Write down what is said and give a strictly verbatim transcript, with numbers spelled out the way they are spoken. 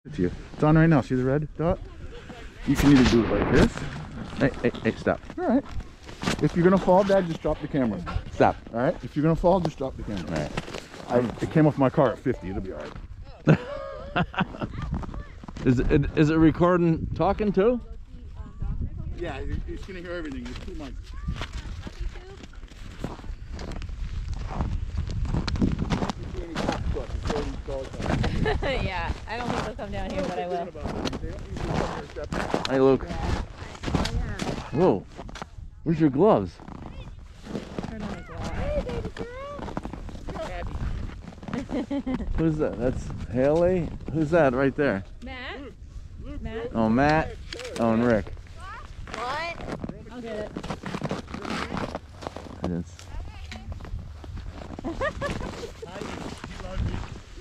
It's you. It's on right now. See the red dot? You can either do it like this. Hey, hey, hey, stop. All right. If you're gonna fall, Dad, just drop the camera. Stop. All right. If you're gonna fall, just drop the camera. All right. I, it came off my car at fifty. It'll be all right. Is it is it recording talking too? Yeah, it's gonna hear everything. There's two mics. Yeah, I don't think they'll come down here, but I will. Hey, Luke. Yeah. Oh, yeah. Whoa. Where's your gloves? Turn on the gloves. Hey, baby girl. Who's that? That's Haley? Who's that right there? Matt? Matt? Oh, Matt. Oh, and Rick. What? I'll get it. And it's